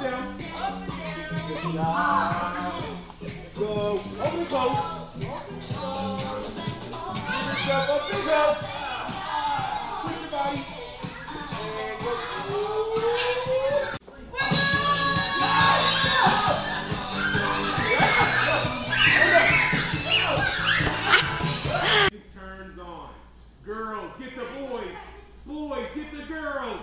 down. Good job. Go. Open and close. Step up and go. Push your body. And go. Turns on. Girls, get the boys. Boys, get the girls.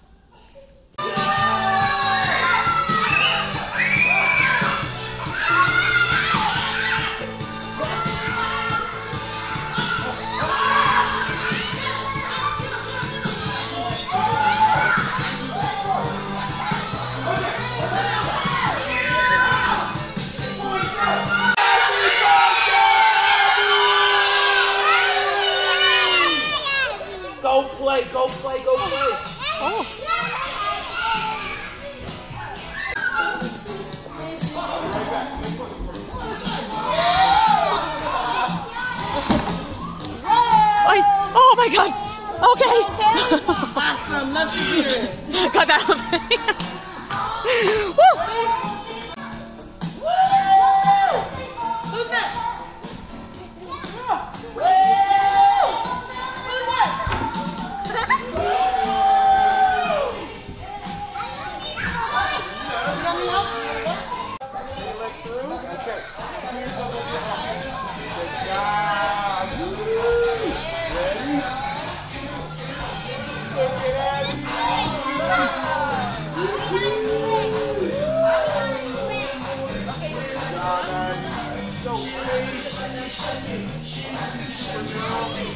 Go play, go play, go play. Oh. Oh my God. Okay. Awesome. Love to hear it. Got that. Woo. Who's that? So